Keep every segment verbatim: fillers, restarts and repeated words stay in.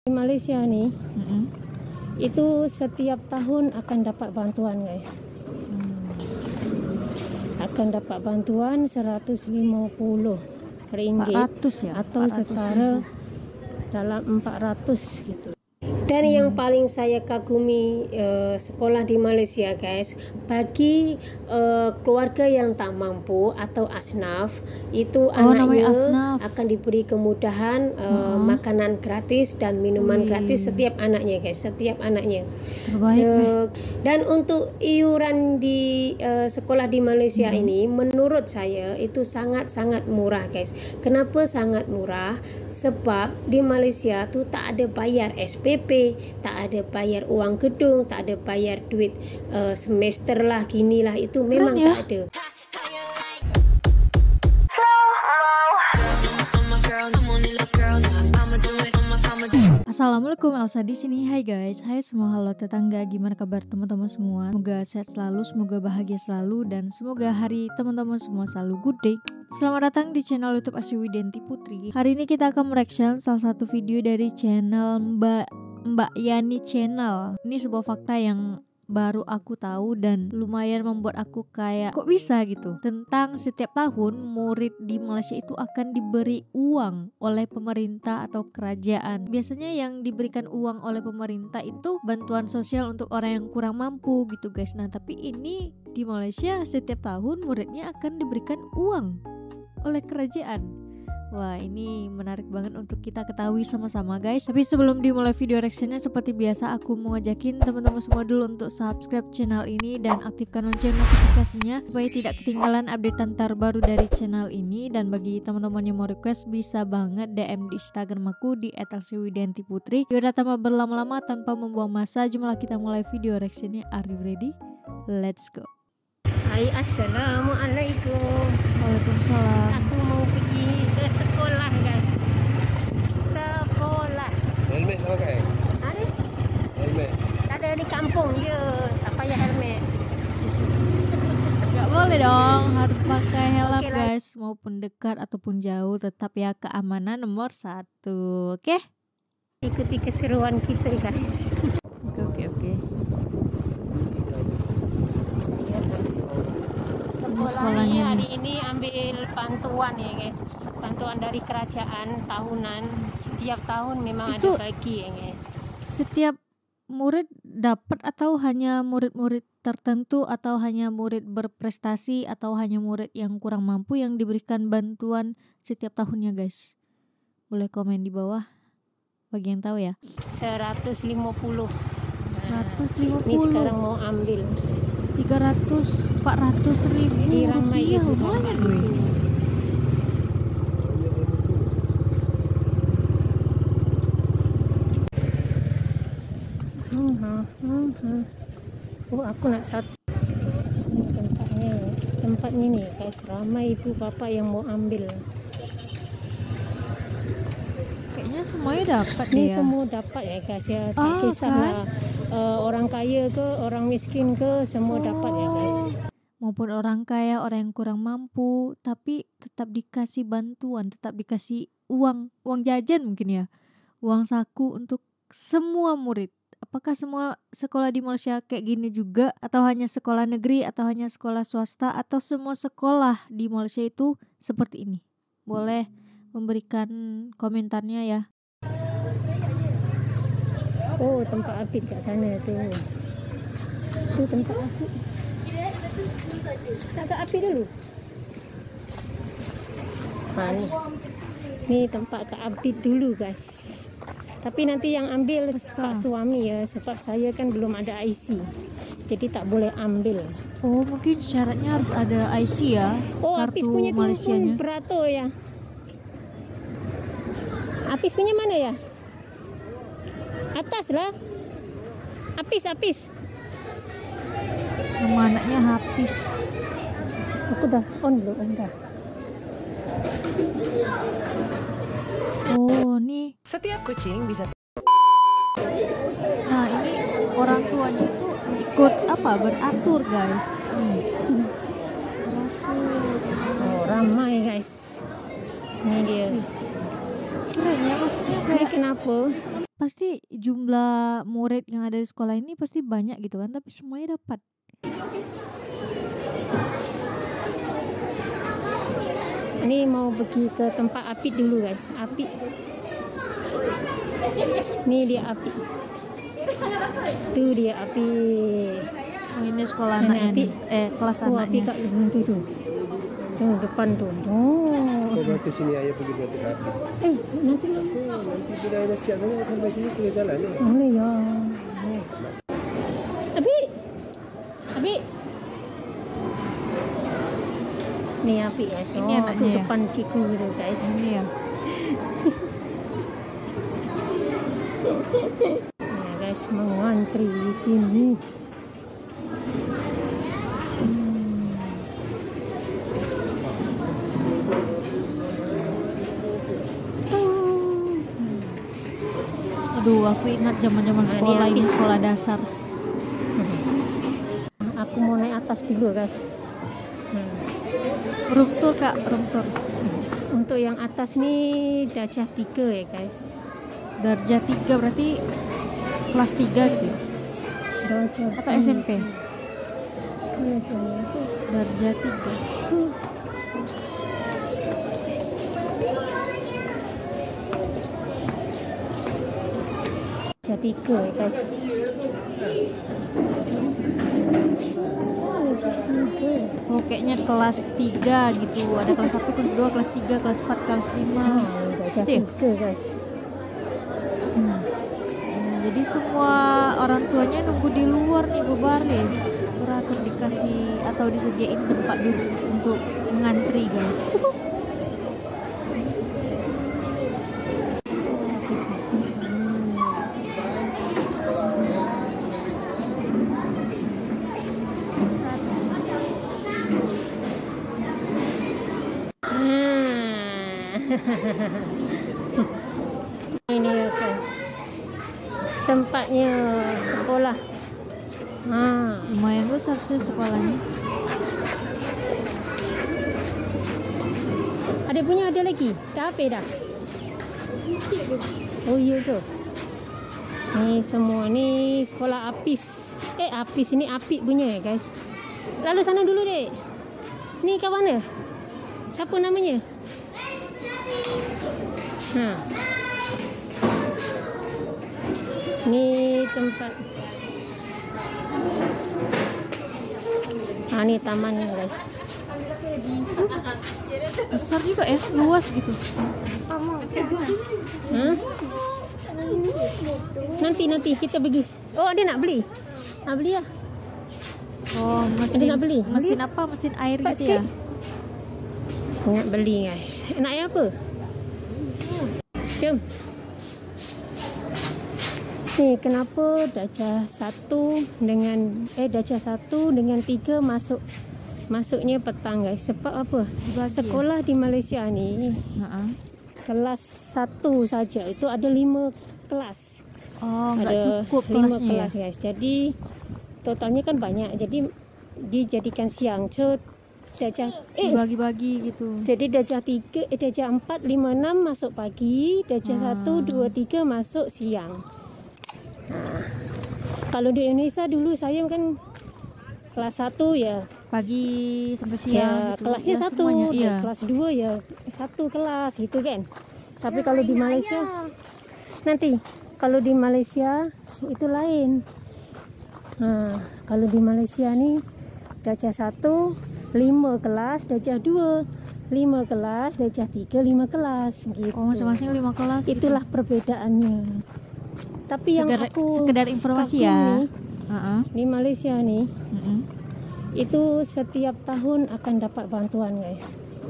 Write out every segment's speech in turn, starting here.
Di Malaysia nih, Mm-mm. itu setiap tahun akan dapat bantuan guys. Akan dapat bantuan seratus lima puluh ringgit empat ratus ya? atau empat ratus setara ribu. dalam empat ratus gitu. Dan yang paling saya kagumi uh, sekolah di Malaysia guys, bagi uh, keluarga yang tak mampu atau asnaf, itu Oh, anaknya namanya asnaf. akan diberi kemudahan uh, Uh-huh. makanan gratis dan minuman Wih. gratis setiap anaknya guys, setiap anaknya. Terbaik nih. Uh, dan untuk iuran di uh, sekolah di Malaysia Hmm. ini menurut saya itu sangat-sangat murah guys. Kenapa sangat murah? Sebab di Malaysia tuh tak ada bayar S P P, tak ada bayar uang gedung, tak ada bayar duit uh, semester lah, ginilah, itu memang ya. tak ada. Assalamualaikum, Elsa di sini. Hai guys, hai semua, halo tetangga, gimana kabar teman-teman semua? Semoga sehat selalu, semoga bahagia selalu, dan semoga hari teman-teman semua selalu good day. Selamat datang di channel YouTube Asri Widianti Putri. Hari ini kita akan mereaction salah satu video dari channel Mbak Mbak Yani Channel. Ini sebuah fakta yang baru aku tahu dan lumayan membuat aku kayak kok bisa gitu, tentang setiap tahun murid di Malaysia itu akan diberi uang oleh pemerintah atau kerajaan. Biasanya yang diberikan uang oleh pemerintah itu bantuan sosial untuk orang yang kurang mampu gitu guys. Nah tapi ini di Malaysia setiap tahun muridnya akan diberikan uang oleh kerajaan. Wah, ini menarik banget untuk kita ketahui sama-sama guys. Tapi sebelum dimulai video reactionnya, seperti biasa aku mau ngajakin teman-teman semua dulu untuk subscribe channel ini dan aktifkan lonceng notifikasinya supaya tidak ketinggalan update terbaru dari channel ini. Dan bagi teman-teman yang mau request, bisa banget D M di Instagram aku di et elsa widianti putri. Yaudah, tanpa berlama-lama, tanpa membuang masa, jumlah kita mulai video reactionnya. Are you ready? Let's go. Hai, assalamualaikum. Waalaikumsalam. Aku mau pergi ke sekolah guys. Sekolah. Helmet tak pakai? Ada? Helmet. Ada di kampung je, tak payah helmet. Gak boleh dong, harus pakai helm Oke lah. guys. Maupun dekat ataupun jauh, tetap ya keamanan nomor satu. Oke? Ikuti keseruan kita guys. Oke oke oke. Sekolah sekolahnya ini nih. hari ini ambil bantuan ya guys. Bantuan dari kerajaan tahunan. Setiap tahun memang Itu- ada bagi ya guys. Setiap murid dapat atau hanya murid-murid tertentu atau hanya murid berprestasi atau hanya murid yang kurang mampu yang diberikan bantuan setiap tahunnya guys? Boleh komen di bawah bagi yang tahu ya. seratus lima puluh. seratus lima Ini sekarang puluh, mau ambil. tiga ratus, empat ratus ribu Jadi ramai rupiah, ibu lumayan bapak di gue. sini. Hmm, hmm, hmm, hmm. Oh, aku nak satu. Ini tempatnya, tempatnya nih guys, ramai ibu bapak yang mau ambil. Kayaknya semuanya dapat Ini deh ya. semua dapat ya guys ya, tak Ah, kisahlah uh, orang kaya ke orang miskin ke, semua dapat ya guys. Maupun orang kaya, orang yang kurang mampu, tapi tetap dikasih bantuan, tetap dikasih uang, uang jajan mungkin ya, uang saku untuk semua murid. Apakah semua sekolah di Malaysia kayak gini juga, atau hanya sekolah negeri, atau hanya sekolah swasta, atau semua sekolah di Malaysia itu seperti ini? Boleh memberikan komentarnya ya. Oh, tempat Apit kat sana tu. Tu tempat Apit. Tak tak Apit dulu. Ha, ni. Ni tempat Kak Apit dulu guys. Tapi nanti yang ambil Pak suami ya, sebab saya kan belum ada I C. Jadi tak boleh ambil. Oh, mungkin syaratnya harus ada I C ya, Oh, Apit kartu punya tu pun Malaysianya. beratur ya. Apis punya mana ya? Atas lah. Apis, Apis. Nama anaknya Hafiz. Aku dah on belum? On dah. Oh, nih. Setiap kucing bisa Nah, ini orang tuanya itu ikut apa? Beratur, guys. Nih. Oh, ramai guys. Ini dia. Keren ya, maksudnya Ini kayak kenapa? pasti jumlah murid yang ada di sekolah ini pasti banyak gitu kan, tapi semuanya dapat. Ini mau pergi ke tempat Apit dulu guys. Apit. Ini dia Apit. Itu dia Apit. Oh, ini sekolah anaknya nih. Eh, kelas Oh, Apit anaknya. kat itu tuh. Tuh depan tuh. Oh. Kau berarti sini ayah pergi buat kaki. Eh, nanti Nanti bila ayah siap tanya sampai sini kita jalan ya. boleh ya. Apit. Apit. Nih Apit ya. Ini Oh, anaknya tuh ya? depan ciku gitu guys. Ini ya. Nah guys, mengantri di sini. Aduh, aku ingat zaman-zaman Nah, sekolah ini ini, Apit. sekolah dasar. Aku mau naik atas dulu guys. Hmm. Room tour Kak, room tour. Untuk yang atas nih darjah tiga ya guys. Darjah tiga berarti kelas tiga gitu ya? Darjah Atau S M P? tiga. Darjah tiga. Darjah tiga ya guys. Oh, kayaknya kelas tiga gitu. Ada kelas satu, kelas dua, kelas tiga, kelas empat, kelas lima. Ah, darjah Gitu ya? tiga guys. Hmm, Jadi semua orang tuanya nunggu di luar nih berbaris, beratur dikasih atau disediain tempat duduk untuk mengantri guys. Ini okay. Tempatnya sekolah. Ah, Lumayan besar sih sekolahnya. ada punya ada lagi. Dah apa dah? Oh iya tu. Ni semua ni sekolah Apis. Eh Apis ini Apik punya ya guys. Lalu sana dulu dek. Ni kat mana? Siapa namanya? Ha. Ni tempat. Ah ni tamannya guys. Besar juga ya, luas gitu. Ha? Nanti nanti kita pergi. Oh ada nak beli? Nak beli lah. Oh, mesin nak beli? mesin Beli? apa? Mesin air Cepat gitu ya? sikit. Nak beli guys. Nak air apa? Jom. Ni kenapa darjah satu dengan eh darjah satu dengan tiga masuk masuknya petang guys. Sebab apa? Dibagi, Sekolah di Malaysia ni ya? Ha-ha. kelas satu saja itu ada lima kelas. Oh, nggak Ada cukup lima kelasnya kelas ya? guys. Jadi totalnya kan banyak. Jadi dijadikan siang. So darjah eh Dibagi-bagi gitu. jadi darjah tiga, eh, darjah empat, lima, enam masuk pagi, darjah Ah. satu, dua, tiga masuk siang. Ha. Kalau di Indonesia dulu saya kan kelas satu ya, Pagi sampai siang ya gitu. kelasnya Ya, satu, semuanya, dan iya. kelas dua ya satu kelas gitu kan. Tapi kalau di Malaysia nanti kalau di Malaysia itu lain. Nah, kalau di Malaysia nih darjah satu lima kelas, darjah dua lima kelas, darjah tiga lima kelas gitu. Oh, masing-masing lima kelas gitu. Itulah perbedaannya. Tapi yang Sekedar, aku sekedar informasi kagum ya. nih, Ha-ha. di Malaysia nih Mm-mm. itu setiap tahun akan dapat bantuan guys.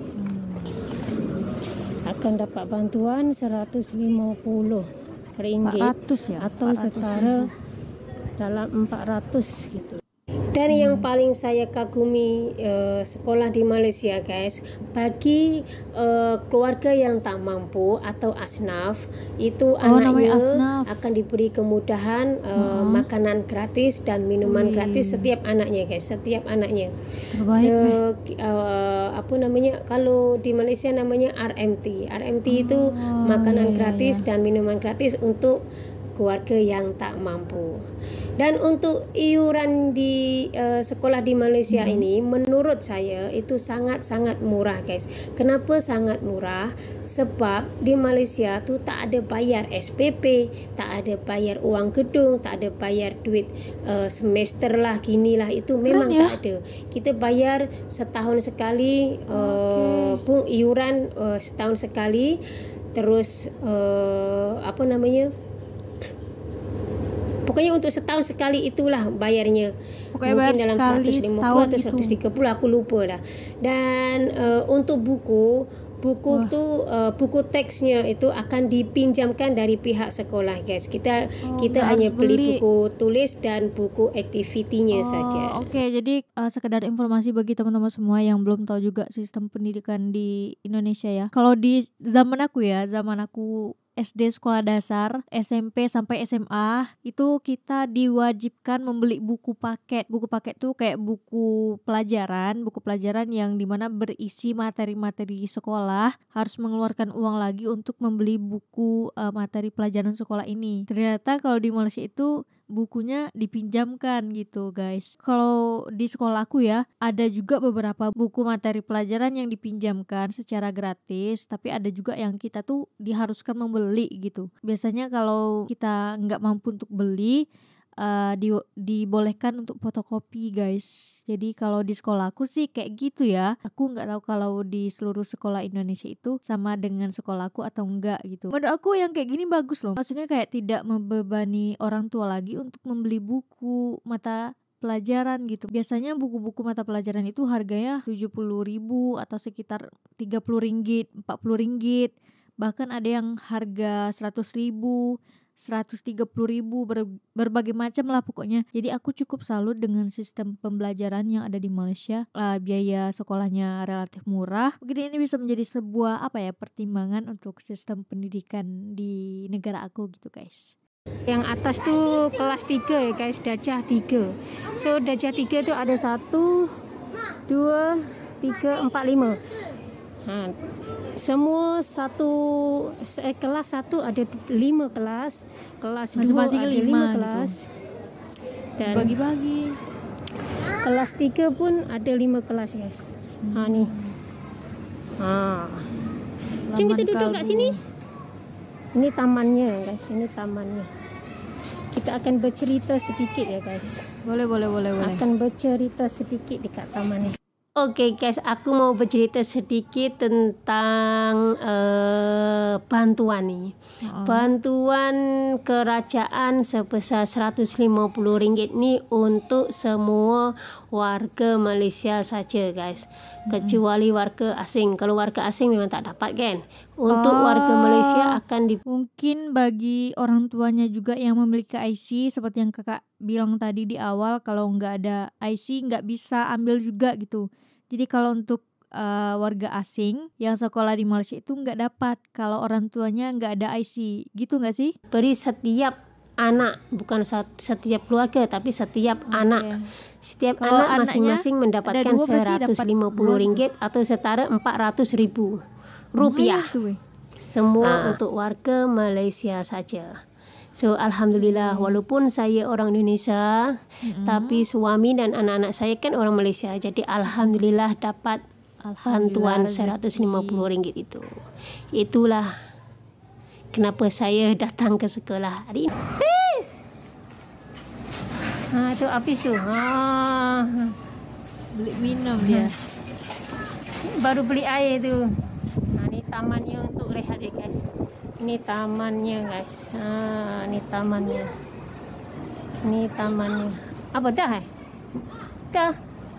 Akan dapat bantuan seratus lima puluh ringgit empat ratus ya? atau empat ratus setara ribu. dalam empat ratus gitu. Dan yang paling saya kagumi uh, sekolah di Malaysia guys, bagi uh, keluarga yang tak mampu atau asnaf, itu Oh, namanya anaknya asnaf. akan diberi kemudahan uh, Hmm. makanan gratis dan minuman Wih. gratis setiap anaknya guys, setiap anaknya. Terbaik nih. Uh, ki- uh, apa namanya, kalau di Malaysia namanya R M T. R M T itu Oh, makanan iya, iya, gratis iya. dan minuman gratis untuk keluarga yang tak mampu. Dan untuk iuran di uh, sekolah di Malaysia hmm. ini menurut saya itu sangat-sangat murah guys. Kenapa sangat murah? Sebab di Malaysia tu tak ada bayar S P P, tak ada bayar uang gedung, tak ada bayar duit uh, semester lah, kini lah, itu memang ya? Tak ada. Kita bayar setahun sekali uh, okay. pun iuran uh, setahun sekali. Terus uh, apa namanya? Pokoknya untuk setahun sekali itulah bayarnya. Pokoknya mungkin bayar dalam seratus lima puluh atau seratus tiga puluh, aku lupa lah. Dan uh, untuk buku buku Wah. tu uh, buku teksnya itu akan dipinjamkan dari pihak sekolah guys. Kita oh, kita hanya beli, beli buku tulis dan buku aktivitinya oh, saja. Oke, okay. Jadi uh, sekedar informasi bagi teman-teman semua yang belum tahu juga sistem pendidikan di Indonesia ya. Kalau di zaman aku ya, zaman aku S D sekolah dasar, S M P sampai S M A itu kita diwajibkan membeli buku paket. Buku paket tuh kayak buku pelajaran, buku pelajaran yang dimana berisi materi-materi sekolah, harus mengeluarkan uang lagi untuk membeli buku uh, materi pelajaran sekolah ini. Ternyata kalau di Malaysia itu bukunya dipinjamkan gitu guys. Kalau di sekolah aku ya, ada juga beberapa buku materi pelajaran yang dipinjamkan secara gratis, tapi ada juga yang kita tuh diharuskan membeli gitu. Biasanya kalau kita nggak mampu untuk beli, Uh, di, dibolehkan untuk fotokopi guys. Jadi kalau di sekolah aku sih kayak gitu ya. Aku nggak tahu kalau di seluruh sekolah Indonesia itu sama dengan sekolahku atau enggak gitu. Menurut aku yang kayak gini bagus loh. Maksudnya kayak tidak membebani orang tua lagi untuk membeli buku mata pelajaran gitu. Biasanya buku-buku mata pelajaran itu harganya tujuh puluh ribu atau sekitar tiga puluh ringgit, empat puluh ringgit. Bahkan ada yang harga seratus ribu, seratus tiga puluh ribu, ber, berbagai macam lah pokoknya. Jadi aku cukup salut dengan sistem pembelajaran yang ada di Malaysia. Uh, biaya sekolahnya relatif murah. Mungkin ini bisa menjadi sebuah apa ya pertimbangan untuk sistem pendidikan di negara aku gitu guys. Yang atas tuh kelas tiga ya guys, darjah tiga. So darjah tiga tuh ada satu, dua, tiga, empat, lima. Ha, semua satu eh, kelas satu ada lima kelas, kelas dua ada lima kelas, gitu. Dan bagi-bagi. Kelas tiga pun ada lima kelas guys. Hmm. Ha ni. Ha. Jom kita duduk kat sini. Ini tamannya guys, ini tamannya. Kita akan bercerita sedikit ya guys. Boleh boleh boleh boleh. Akan bercerita sedikit dekat taman ni. Oke okay guys, aku mau bercerita sedikit tentang uh, bantuan ni. Uh. Bantuan kerajaan sebesar seratus lima puluh ringgit ni untuk semua warga Malaysia saja guys. Kecuali warga asing. Kalau warga asing memang tak dapat kan. Untuk oh, warga Malaysia akan di... Mungkin bagi orang tuanya juga yang memiliki I C, seperti yang kakak bilang tadi di awal, kalau nggak ada I C nggak bisa ambil juga gitu. Jadi kalau untuk uh, warga asing yang sekolah di Malaysia itu nggak dapat kalau orang tuanya nggak ada I C, gitu nggak sih? Beri setiap anak, bukan setiap keluarga, tapi setiap okay. anak. Setiap kalau anak masing-masing mendapatkan seratus lima puluh ringgit atau setara empat ratus ribu rupiah. Tuh, semua ha. Untuk warga Malaysia saja. So alhamdulillah, hmm. walaupun saya orang Indonesia, hmm. tapi suami dan anak-anak saya kan orang Malaysia. Jadi alhamdulillah dapat alhamdulillah bantuan seratus lima puluh ringgit itu. Itulah kenapa saya datang ke sekolah hari ini. Peace. Ha tu habis tu. Ha. Beli minum dia. Baru beli air tu. Ha ni tamannya untuk rehat ya guys. Ini tamannya guys. Ha, ni tamannya. Ni tamannya. Apa dah eh? Dah.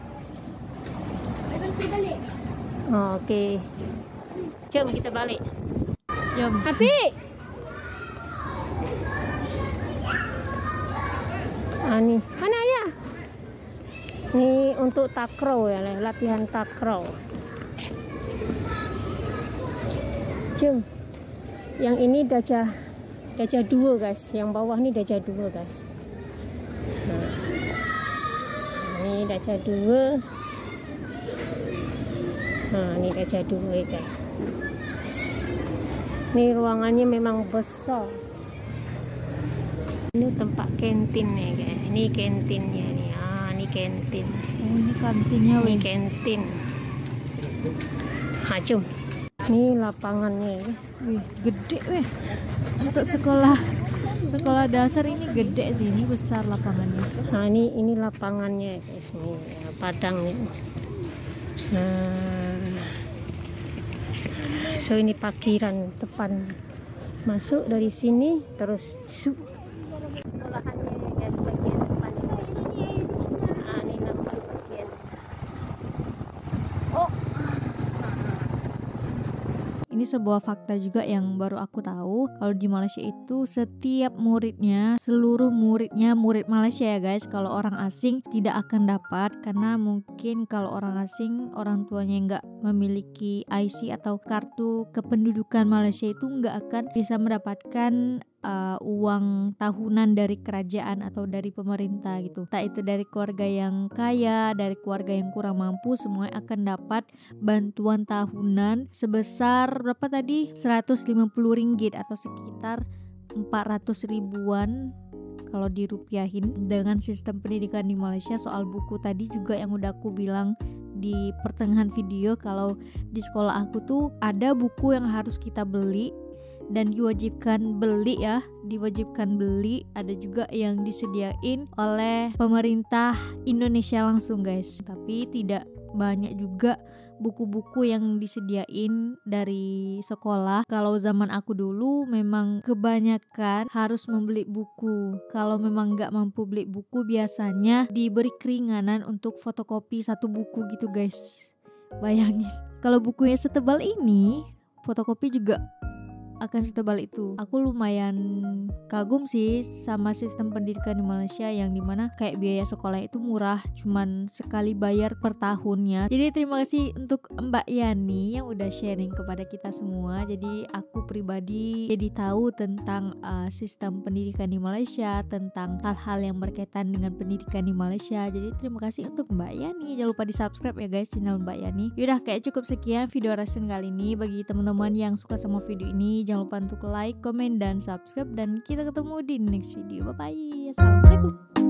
Oh, okey. Jom kita balik. Jom. Afiq. Ah ni. Mana ayah? Ni untuk takraw ya, latihan takraw. Jom. Yang ini darjah darjah dua guys. Yang bawah ni darjah dua guys. Nah. Ni darjah dua. Ha, ni darjah dua guys. Ni ruangannya memang besar. Ini tempat kantinnya guys. Ini kantinnya nih. Ah, ini kantin. Oh, ini kantinnya Ini weh. kantin. Ha, jom. Ini lapangannya guys. Wih, gede weh. Untuk sekolah sekolah dasar ini gede sih, ini besar lapangannya. Nah, ini ini lapangannya guys. Ini ya, padangnya. Nah, so ini parkiran depan. Masuk dari sini terus su. Sekolahannya guys, bagian depan ini. Nah, ini nampak bagian. Oh, Ini sebuah fakta juga yang baru aku tahu, kalau di Malaysia itu setiap muridnya, seluruh muridnya murid Malaysia ya guys. Kalau orang asing tidak akan dapat, karena mungkin kalau orang asing orang tuanya nggak memiliki I C atau kartu kependudukan Malaysia itu nggak akan bisa mendapatkan uh, uang tahunan dari kerajaan atau dari pemerintah gitu. Tak itu dari keluarga yang kaya, dari keluarga yang kurang mampu, semua akan dapat bantuan tahunan sebesar berapa tadi? seratus lima puluh ringgit atau sekitar empat ratus ribuan kalau dirupiahin. Dengan sistem pendidikan di Malaysia, soal buku tadi juga yang udah aku bilang di pertengahan video, kalau di sekolah aku tuh ada buku yang harus kita beli dan diwajibkan beli ya, diwajibkan beli. Ada juga yang disediain oleh pemerintah Indonesia langsung guys. Tapi tidak banyak juga buku-buku yang disediain dari sekolah. Kalau zaman aku dulu memang kebanyakan harus membeli buku. Kalau memang nggak mampu beli buku, biasanya diberi keringanan untuk fotokopi satu buku gitu guys. Bayangin, kalau bukunya setebal ini, fotokopi juga akan setebal itu. Aku lumayan kagum sih sama sistem pendidikan di Malaysia, yang dimana kayak biaya sekolah itu murah, cuman sekali bayar per tahunnya. Jadi terima kasih untuk Mbak Yani yang udah sharing kepada kita semua. Jadi aku pribadi jadi tahu tentang uh, sistem pendidikan di Malaysia, tentang hal-hal yang berkaitan dengan pendidikan di Malaysia. Jadi terima kasih untuk Mbak Yani. Jangan lupa di subscribe ya guys channel Mbak Yani. Yaudah, kayak cukup sekian video reaction kali ini. Bagi teman-teman yang suka sama video ini, jangan lupa untuk like, komen, dan subscribe. Dan kita ketemu di next video. Bye bye. Assalamualaikum.